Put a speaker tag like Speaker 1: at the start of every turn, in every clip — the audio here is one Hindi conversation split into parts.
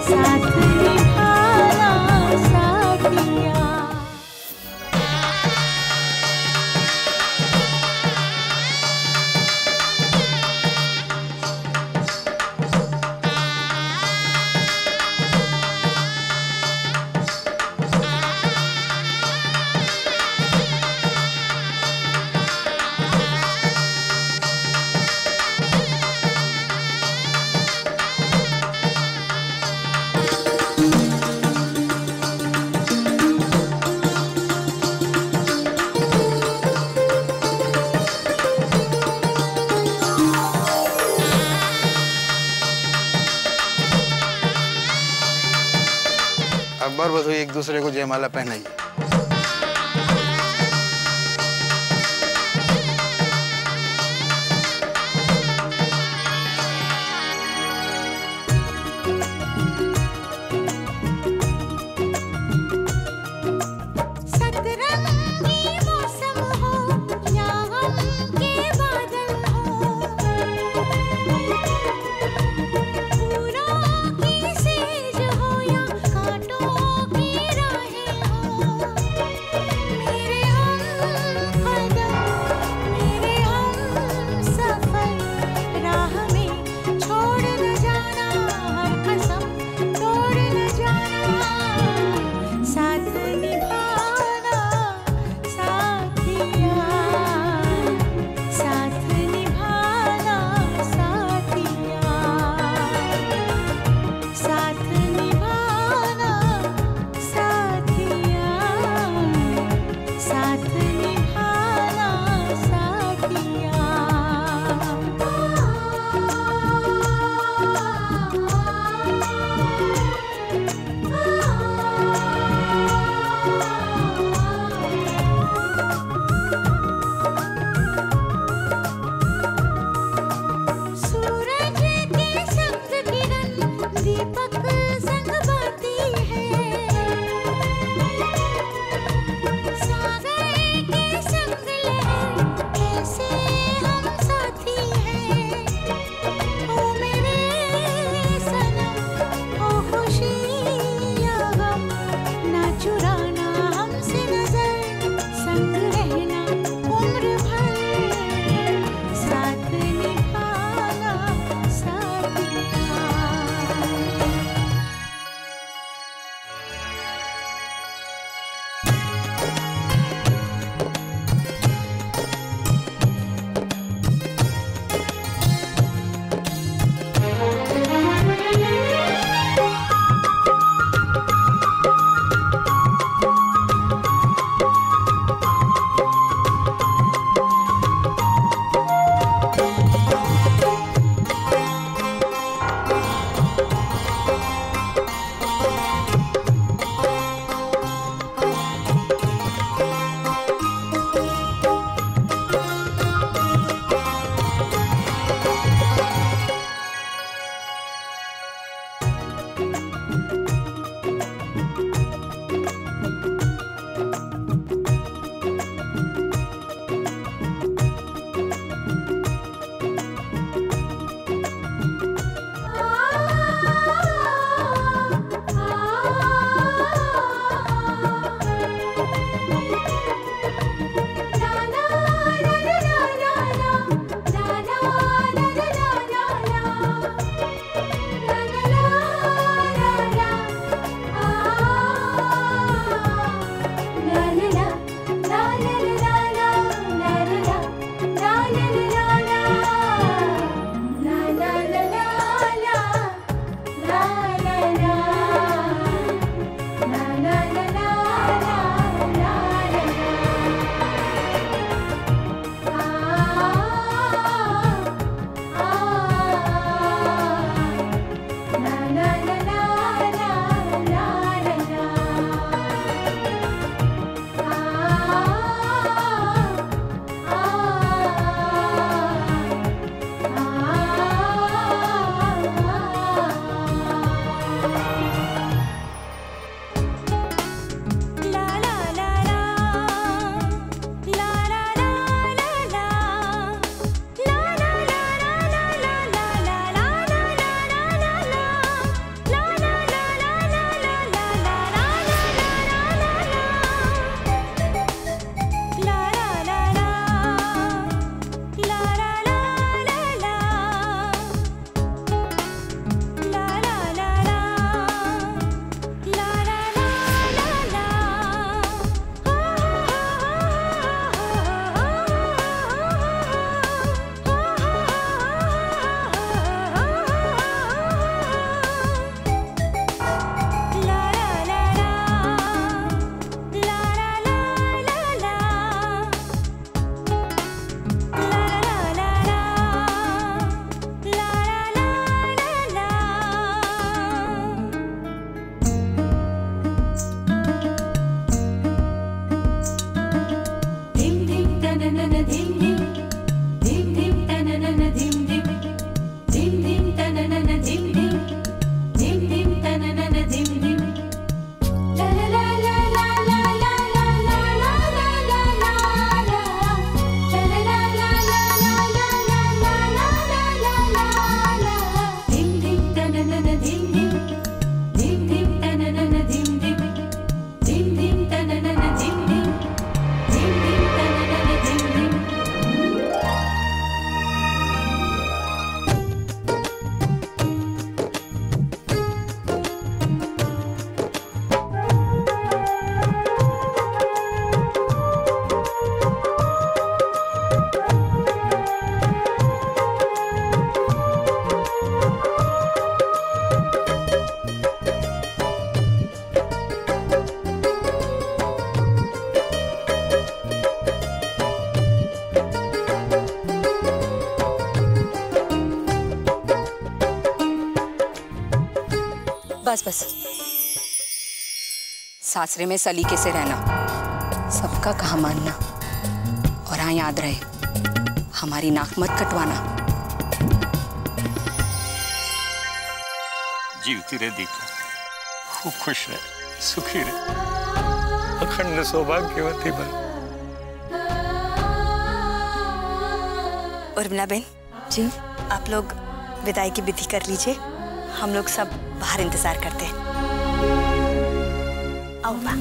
Speaker 1: साथ निभाना साथिया।
Speaker 2: अकबर वधू एक दूसरे को जयमाला पहनाइए।
Speaker 3: बस बस, सासरे में सलीके से रहना, सबका कहा मानना, और हाँ याद रहे, हमारी नाक मत कटवाना।
Speaker 4: जीवती रहे दीपा, खूब खुश रहे, सुखी रहे, अखंड सौभाग्यवती बन।
Speaker 5: उर्मिला बहन जी, आप लोग विदाई की विधि कर लीजिए, हम लोग सब बाहर इंतजार करते हैं। आओ माँ।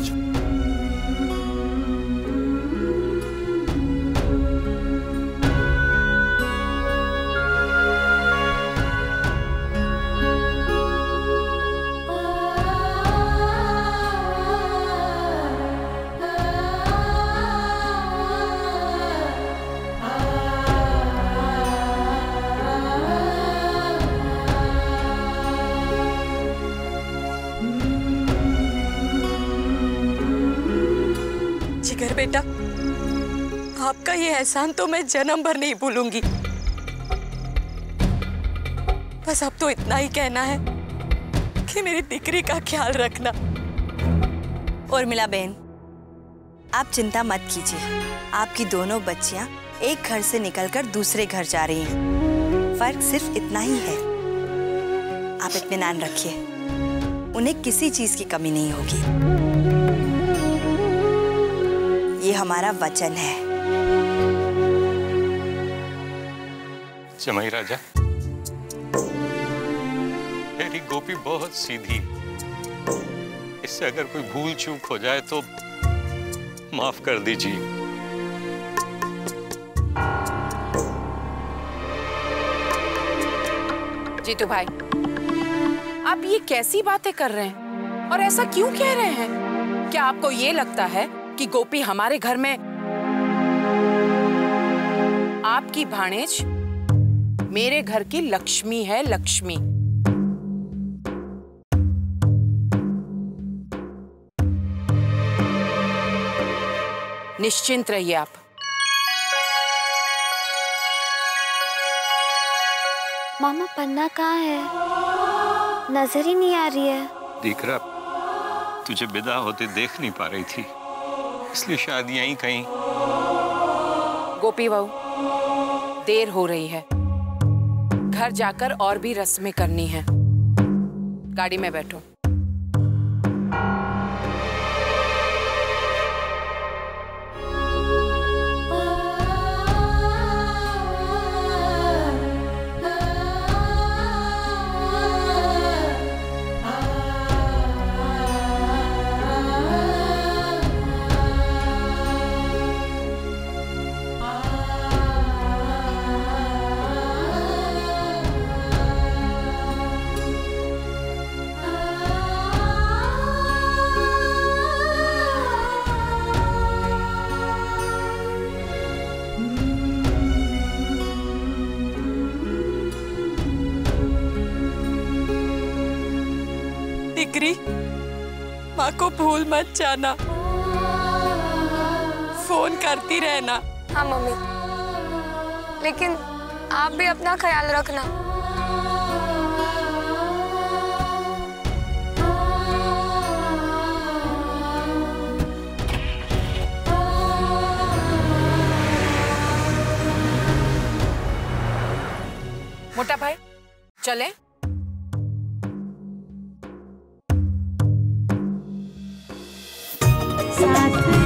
Speaker 5: जिगर बेटा, आपका ये एहसान तो मैं जन्म भर नहीं भूलूंगी। बस अब तो इतना ही कहना है कि मेरी दिकरी का ख्याल रखना। उर्मिला बहन, आप चिंता मत कीजिए, आपकी दोनों बच्चियां एक घर से निकलकर दूसरे घर जा रही हैं। फर्क सिर्फ इतना ही है। आप इत्मीनान रखिए, उन्हें किसी चीज की कमी नहीं होगी। ये हमारा वचन है।
Speaker 4: जमाई राजा, मेरी गोपी बहुत सीधी, इससे अगर कोई भूल चूक हो जाए तो माफ कर दीजिए।
Speaker 6: जीतू भाई, आप ये कैसी बातें कर रहे हैं और ऐसा क्यों कह रहे हैं? क्या आपको ये लगता है कि गोपी हमारे घर में आपकी भाणेज मेरे घर की लक्ष्मी है? लक्ष्मी। निश्चिंत रहिए आप।
Speaker 1: मामा पन्ना कहाँ है? नजर ही नहीं आ रही है।
Speaker 4: दीकरा, तुझे विदा होते देख नहीं पा रही थी, इसलिए शायद यहीं कहीं।
Speaker 6: गोपी बहू, देर हो रही है, घर जाकर और भी रस्में करनी है। गाड़ी में बैठो।
Speaker 5: दिकरी, माँ को भूल मत जाना, फोन करती रहना।
Speaker 7: हाँ मम्मी, लेकिन आप भी अपना ख्याल रखना।
Speaker 6: मोटा भाई, चलें?
Speaker 1: साथ